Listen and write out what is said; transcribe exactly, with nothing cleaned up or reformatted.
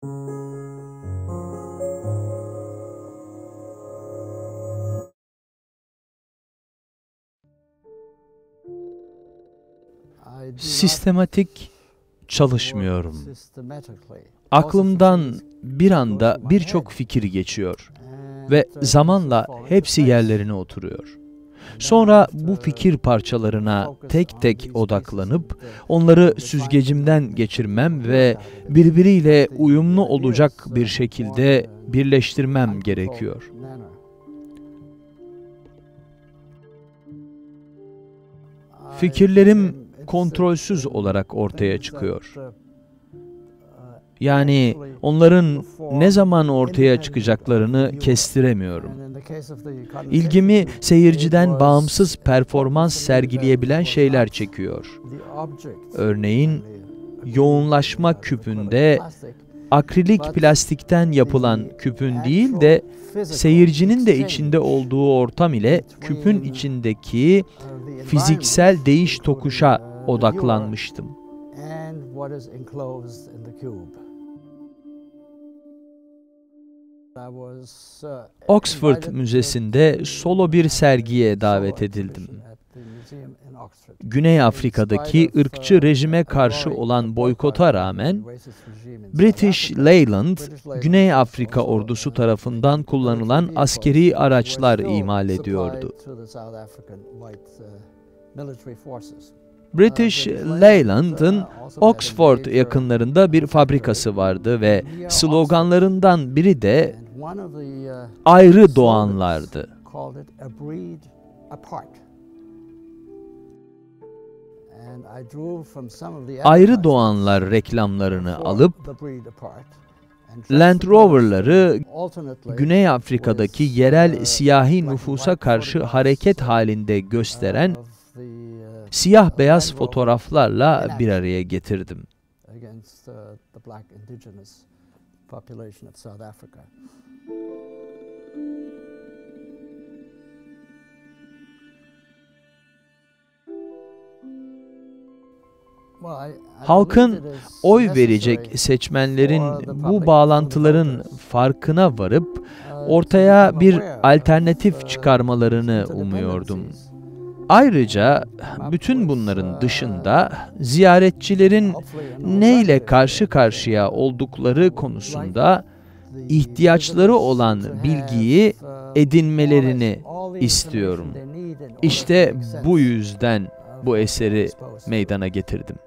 Sistematik çalışmıyorum. Aklımdan bir anda birçok fikir geçiyor ve zamanla hepsi yerlerine oturuyor. Sonra bu fikir parçalarına tek tek odaklanıp onları süzgecimden geçirmem ve birbiriyle uyumlu olacak bir şekilde birleştirmem gerekiyor. Fikirlerim kontrolsüz olarak ortaya çıkıyor. Yani onların ne zaman ortaya çıkacaklarını kestiremiyorum. İlgimi seyirciden bağımsız performans sergileyebilen şeyler çekiyor. Örneğin, yoğunlaşma küpünde akrilik plastikten yapılan küpün değil de seyircinin de içinde olduğu ortam ile küpün içindeki fiziksel değiş tokuşa odaklanmıştım. Oxford Müzesi'nde solo bir sergiye davet edildim. Güney Afrika'daki ırkçı rejime karşı olan boykota rağmen, British Leyland, Güney Afrika ordusu tarafından kullanılan askeri araçlar imal ediyordu. British Leyland'ın Oxford yakınlarında bir fabrikası vardı ve sloganlarından biri de ayrı doğanlardı. Ayrı doğanlar reklamlarını alıp Land Rover'ları Güney Afrika'daki yerel siyahi nüfusa karşı hareket halinde gösteren siyah-beyaz fotoğraflarla bir araya getirdim. Halkın oy verecek seçmenlerin bu bağlantıların farkına varıp ortaya bir alternatif çıkarmalarını umuyordum. Ayrıca bütün bunların dışında ziyaretçilerin neyle karşı karşıya oldukları konusunda ihtiyaçları olan bilgiyi edinmelerini istiyorum. İşte bu yüzden bu eseri meydana getirdim.